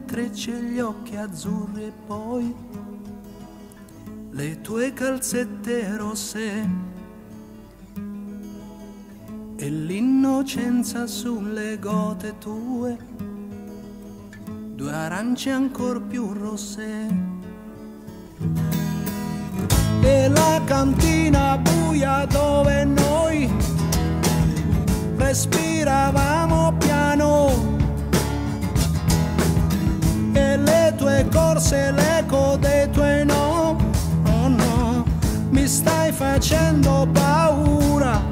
trecce e gli occhi azzurri e poi le tue calzette rosse e l'innocenza sulle gote tue, due arance ancor più rosse. E la cantina buia dove noi respiravamo piano, e le tue corse, l'eco dei tuoi no, oh no, mi stai facendo paura.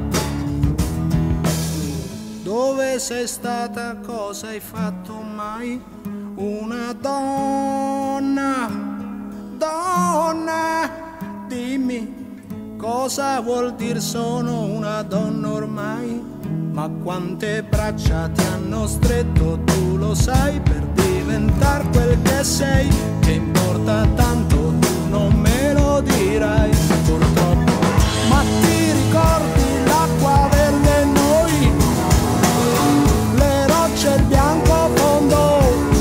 Dove sei stata, cosa hai fatto mai? Una donna, donna, dimmi cosa vuol dire sono una donna ormai? Ma quante braccia ti hanno stretto, tu lo sai, per diventare quel che sei. Che importa tanto, tu non me lo dirai purtroppo. Ma ti ricordi l'acqua verde e noi, le rocce e il bianco fondo?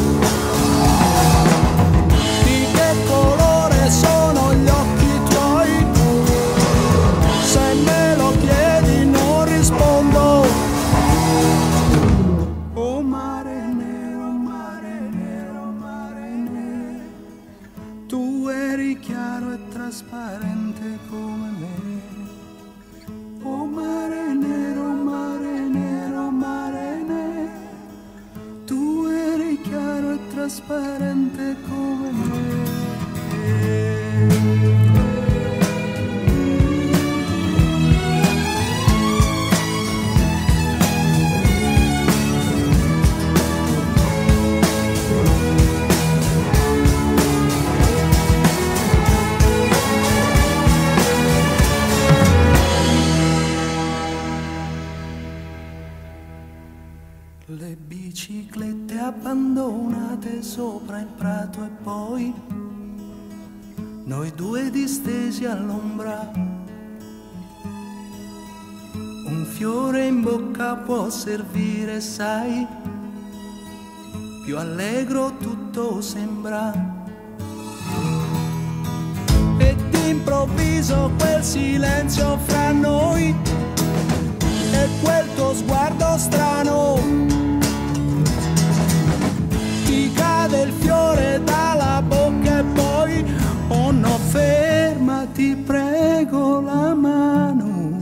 Di che colore sono gli occhi tuoi? Se me lo chiedi non rispondo. Oh mare nero, mare nero, mare nero, tu eri chiaro e trasparente come me. Oh mare nero, mare nero, mare nero, tu eri chiaro e trasparente come me. Le biciclette abbandonate sopra il prato e poi noi due distesi all'ombra. Un fiore in bocca può servire, sai, più allegro tutto sembra. E d'improvviso quel silenzio fra noi e quel tuo sguardo strano, ti cade il fiore dalla bocca e poi, oh no, fermati, prego la mano.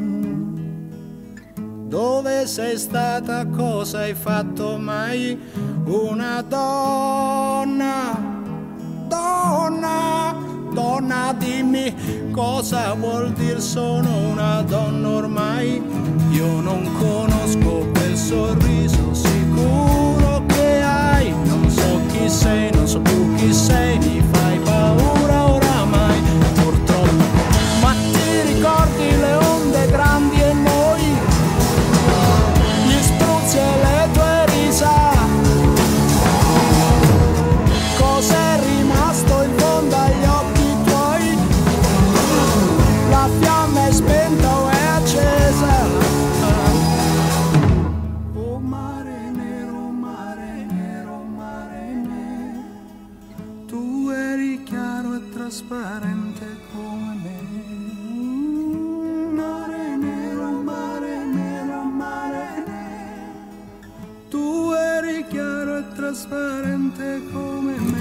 Dove sei stata, cosa hai fatto mai? Una donna, donna, donna, dimmi cosa vuol dire sono una donna ormai? Io non conosco quel sorriso sicuro che hai, non so chi sei, non so più chi sei, mi fai paura oramai, purtroppo. Ma ti ricordi le onde grandi e noi, gli spruzzi e le tue risa? Cos'è rimasto in fondo agli occhi tuoi? La fiamma è spenta o è accesa? Oh mare nero, mare nero, mare nero, tu eri chiaro e trasparente come me. Mare nero, mare nero, mare nero, tu eri chiaro e trasparente come me.